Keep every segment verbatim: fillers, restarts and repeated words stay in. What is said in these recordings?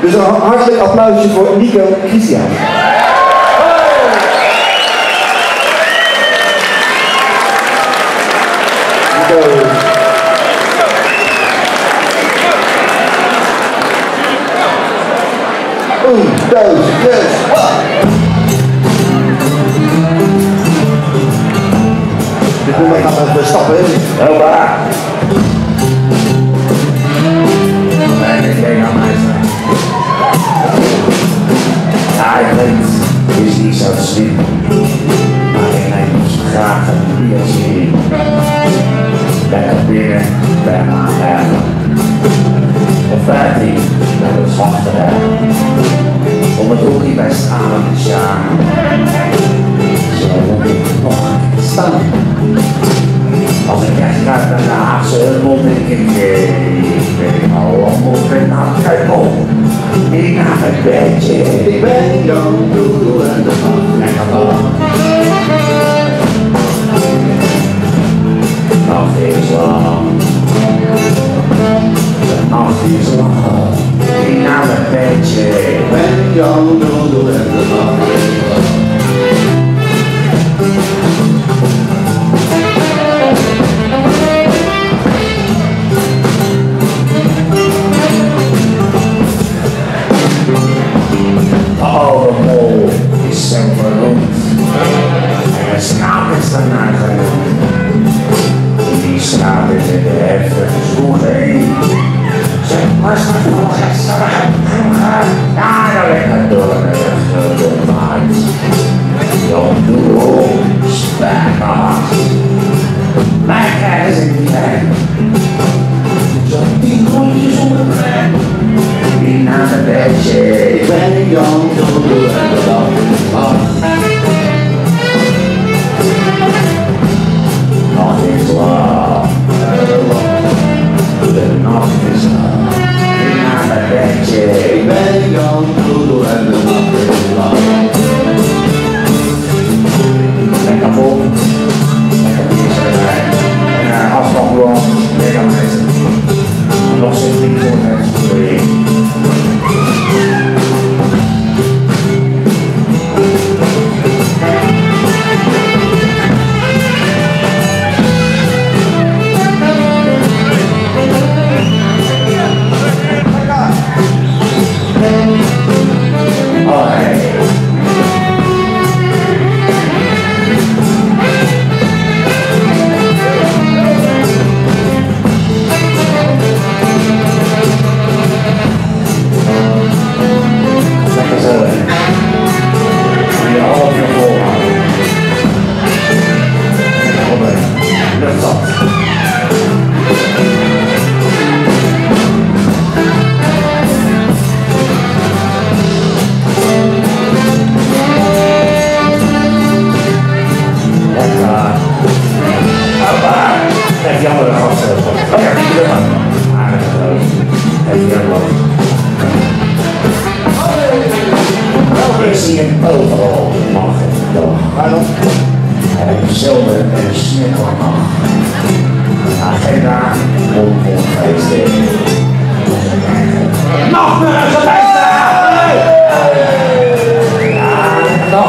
Dus een hartelijk applausje voor Nico Christian. Nico. Un, dos, tres, dit nummer gaat even stappen, hè? Hoppa! Nee, ik denk aan mij zijn. Ja, ik weet, het is niet zo slim. Maar ik neem ons graag een biertje. Lekker binnen, ben aan het of vijftien, dat is achteruit. Om het hoekje bij stralen te sjaan. Zo moet ik nog staan. Als ik echt kijk naar de Haagse Hummel, denk ik, ik weet al lang op en naar het Kuipel. Ik naar het bedje. Ik ben Jan Doedel en de man. Lekker man. De nacht is lang. De nacht is lang. Ik naar het bedje. Ik ben Jan Doedel en de man. Oh, de mol is zo beroemd. En de snaap is daarna genoemd. Die snaap is in de heftige schoen heen. Zeg, was dat nog extra gaan? Ja, dan lekker door de grote maat. Jan Doedel, spijkers. Mij krijgen ze niet weg. Zo'n tien rondjes om de plek. Die naar het bedje. Ik ben Jan Doedel en de man. Nacht is lang. De nacht is lang. Die naar het bedje. Ik ben Jan Doedel en de man. Lekker vol. Lekker biertje erbij. En uh, afstand gewoon. Lekker mensen. Nog zit niet voor het sorry. Oh hey. Lekker zo, hè. En je half uur volhouden. Lekker op, hè. Lucht zat. Lekker. Hoppa. Kijk, die andere gasten. Oh ja, die terug. Aardig groot. Even jammer. Ik zie hem overal, mag ik toch. Waarom? Hij heeft zilver en smikkelnacht. Hij geen daar, onvolgeest. Nog meer een gebeente! Ja, nog.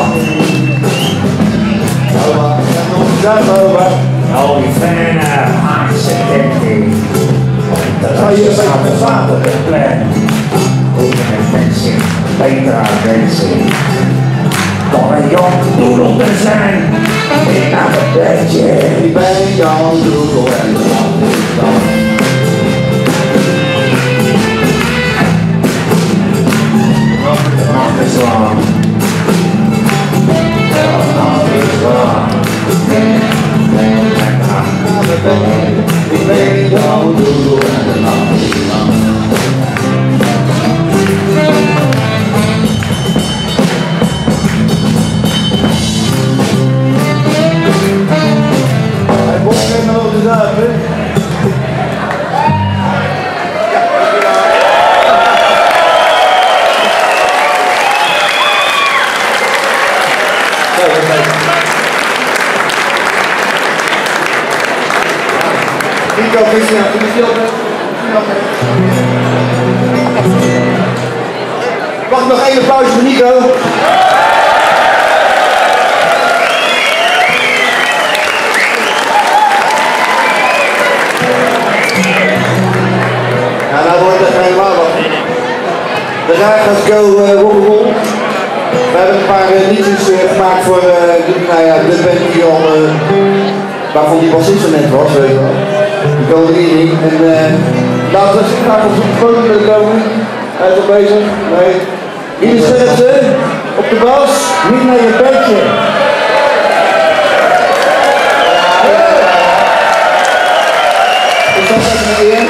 Opa, ik heb nog een zuiver over. Oh, die fijne Haagse dekking. Dat Ga je is bij een de vader? vader plan. Goede mensen, betere mensen. Toch een Jan Doedel te zijn. Ik naar het bedje. Ik ben Jan Doedel en de man. De nacht is lang. De nacht is lang. Ik ben Jan Doedel en de man. Hij mocht geen nodig zuiver. ik nog één applaus voor Nico? Ja, nou wordt het helemaal wat. De raar gaat go uh, rock'n'roll. We hebben een paar uh, liedjes uh, gemaakt voor uh, de, nou ja, de band die al, uh, waarvan die bassist er net was, weet je wel. Die koning. En uh, laten we eens graag op de podium komen. Hij is al bezig? Nee. Hier zet ze op de bas, niet naar je bedje. Is dat even een eer?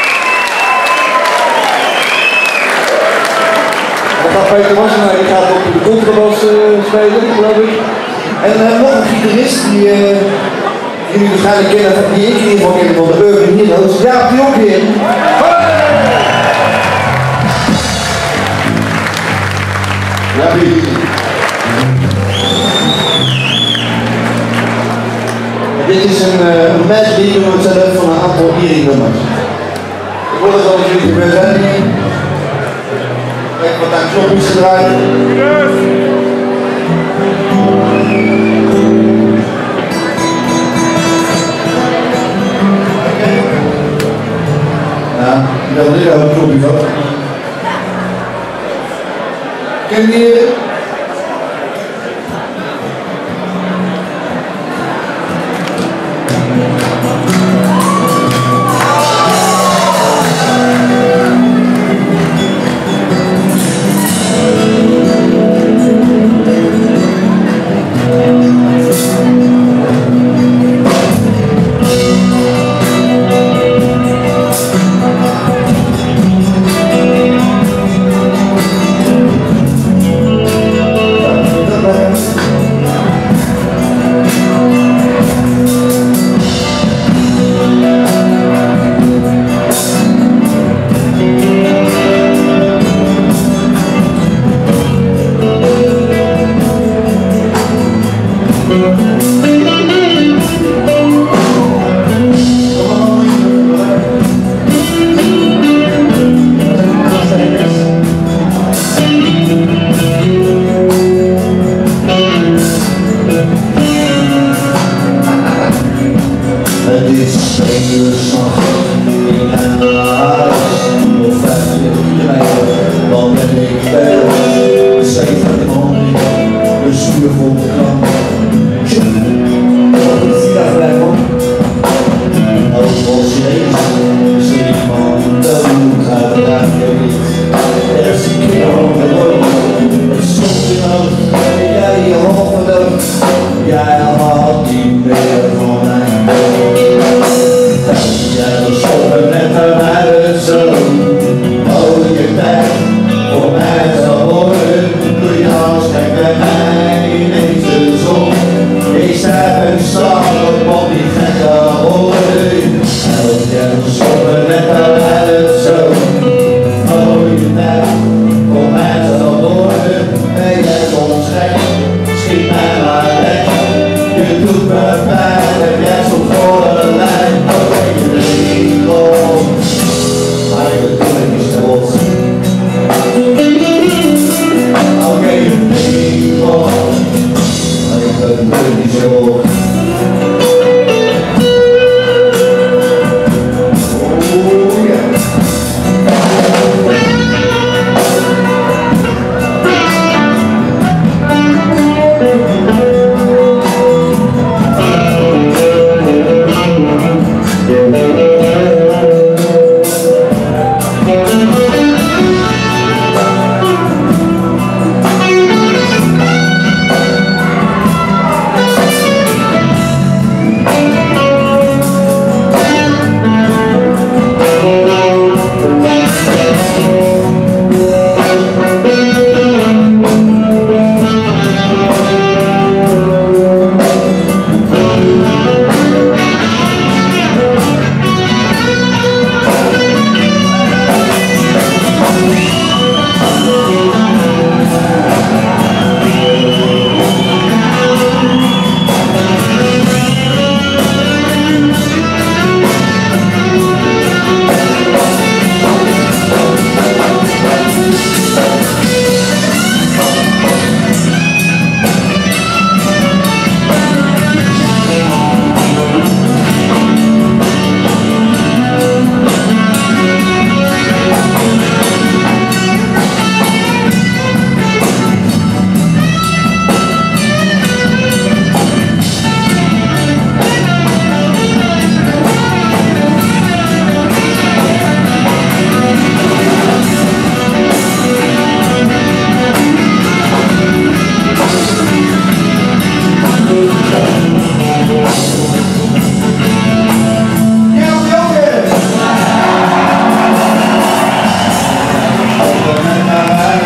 Dat gaat Peter Wassenaar, die gaat op de contrabas uh, spelen, geloof ik. En uh, nog een gitarist die uh, jullie waarschijnlijk kennen, die ik in ieder geval ken van de Urban Heroes. Ja, die ook weer. Ja, wie? Dit is een uh, medley, doen we het zelf, van een aantal Iering-nummers. Ik wil het al dat jullie weer zijn. Kijk wat aan knopjes gedraaid. Ja, ik wil dit ook knopjes op. Ken je?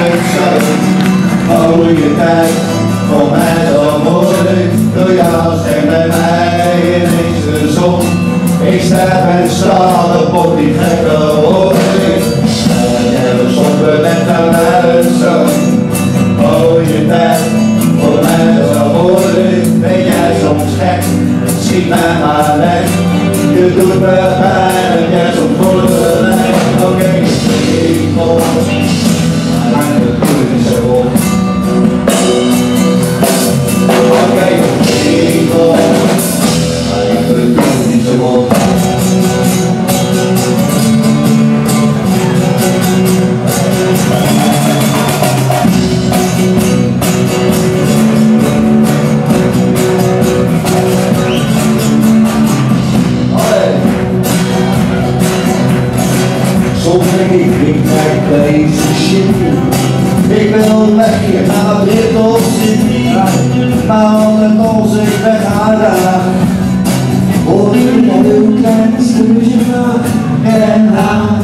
Mooie tijd, voor mij zo mooi. Door jou schijnt bij mij ineens de zon. Ik sterf en stralen op die gekke hooi. En hebben somber met naar huis. Mooie tijd, voor mij zo mooi. Ben jij soms gek, schiet mij maar weg. Je doet me pijn en jij soms voor de lijn. Oké, ik kom, maar dat doe ik zo op. Oké, ik kom, maar dat doe ik zo op. Ik wil weg hier naar Madrid of Sydney, maar onderkoms ik weg haar daar. Hoor je nog een klein stukje van Den Haag,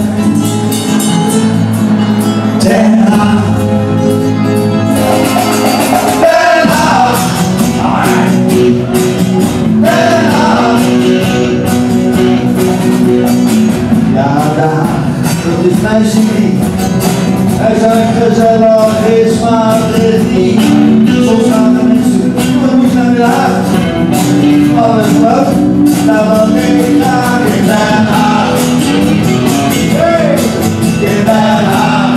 Den Haag, Den Haag, Den Haag. Ja, daar, dat is mijn city. Hij zijn gezellig is, maar dit niet. Soms gaan de mensen, wat moet je naar de Haag? Alles wat, nou wat ik graag in Den Haag. Hey, in Den Haag.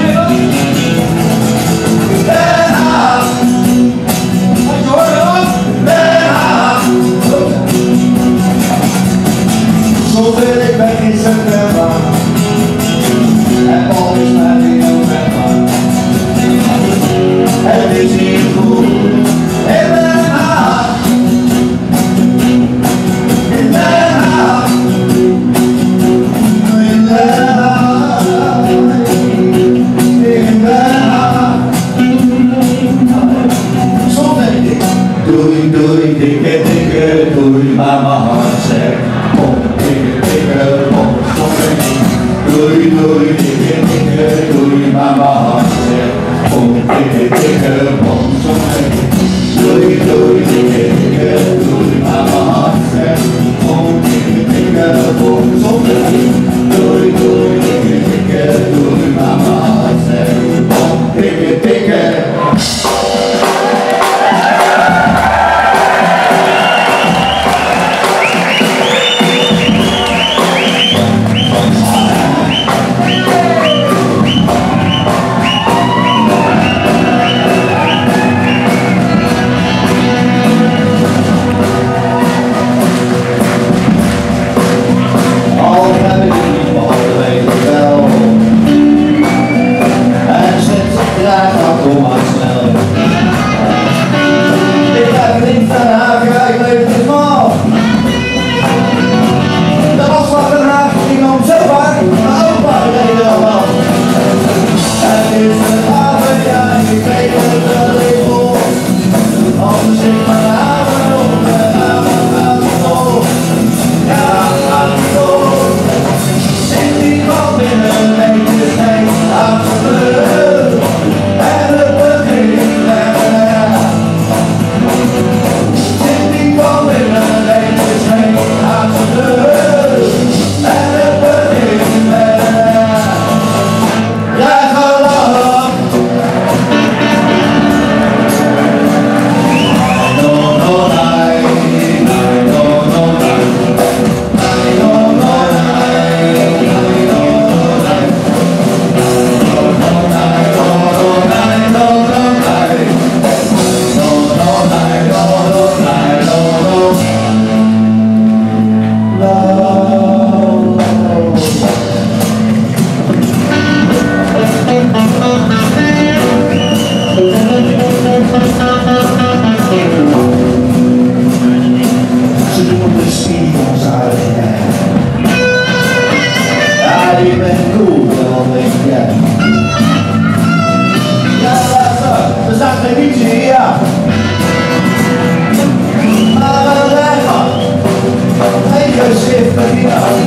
Den Haag. Wat je hoort erop? Den Haag. Zo wil ik weg in september. En Paul is naar in november. Het is niet goed in Den Haag. In Den Haag. In Den Haag. In Den Haag. Zo denk ik. Doei, doei, dikke, dikke, doei, maar mijn hart zegt kom, dikke, dikke, kom, zo denk ik. Doei, doei, dikke, dikke, doei, maar mijn hart zegt kom, dikke, dikke, kom, zo denk ik. Doei, doei, dikke, dikke, doei, maar mijn hart zegt kom, dikke, dikke, kom, zo denk ik. Doei, doei, dikke, dikke, doei, maar mijn hart zegt kom, dikke, dikke. Schrift,